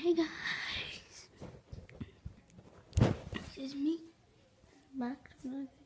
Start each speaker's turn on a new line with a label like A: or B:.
A: Hey guys, this is me back to another